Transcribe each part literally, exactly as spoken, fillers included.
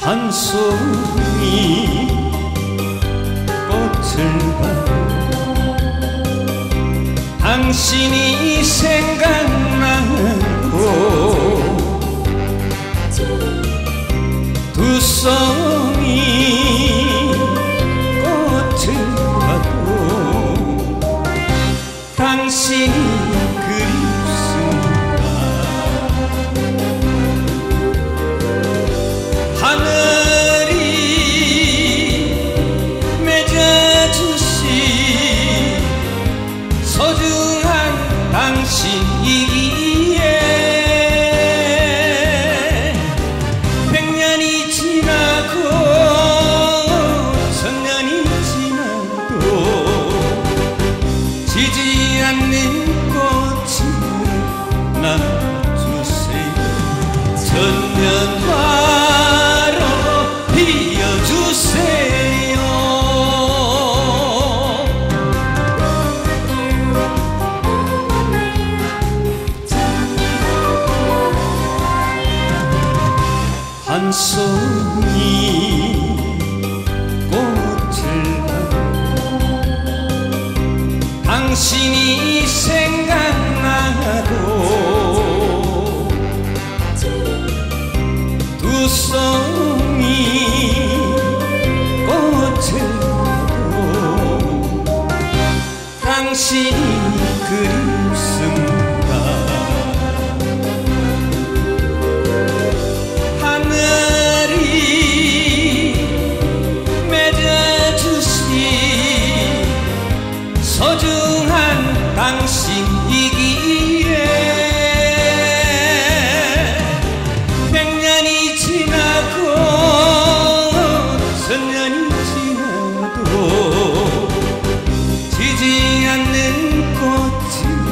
한 송이 꽃을 봐도 당신이 생각나고 두 송이 꽃을 봐도 당신이 그립습니다. 하늘이 맺어주신 소중한 당신이기에 백년이 지나고 천년이 지나도 지지 않는 꽃을 남주세요. 천년화로 피어주세요. 한 송이 꽃을 봐도 당신이 생각나고 두 송이 꽃을 봐도 당신이 그립습니다. 하늘이 맺어주신 소중한 당신이기에 백년이 지나고 천년이 지나도 지지 않는 꽃을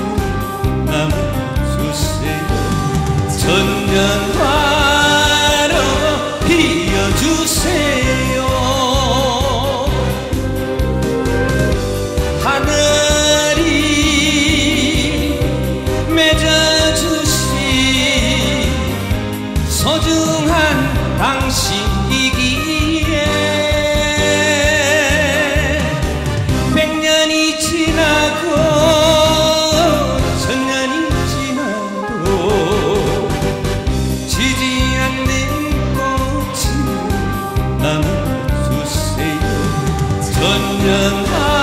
남주세요. 천년화로 피어주세요. 하늘이 맺어주신 소중한 당신이기에 백년이 지나고 천년이 지나도 지지 않는 꽃을 남주세요. 천년화